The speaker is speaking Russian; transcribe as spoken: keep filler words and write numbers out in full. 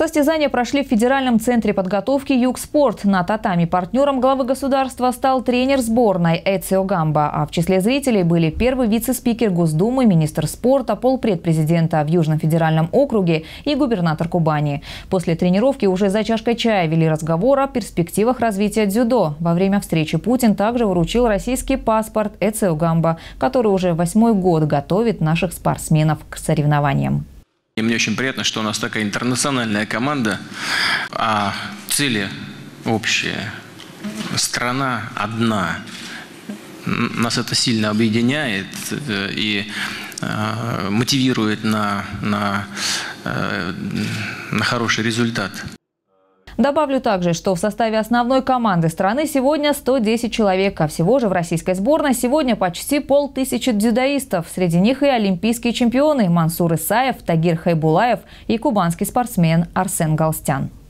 Состязания прошли в Федеральном центре подготовки «Югспорт». На татами партнером главы государства стал тренер сборной Эцио Гамба. А в числе зрителей были первый вице-спикер Госдумы, министр спорта, полпред президента в Южном федеральном округе и губернатор Кубани. После тренировки уже за чашкой чая вели разговор о перспективах развития дзюдо. Во время встречи Путин также вручил российский паспорт Эцио Гамба, который уже восьмой год готовит наших спортсменов к соревнованиям. И мне очень приятно, что у нас такая интернациональная команда, а цели общие. Страна одна. Нас это сильно объединяет и мотивирует на, на, на хороший результат. Добавлю также, что в составе основной команды страны сегодня сто десять человек, а всего же в российской сборной сегодня почти полтысячи дзюдоистов. Среди них и олимпийские чемпионы Мансур Исаев, Тагир Хайбулаев и кубанский спортсмен Арсен Галстян.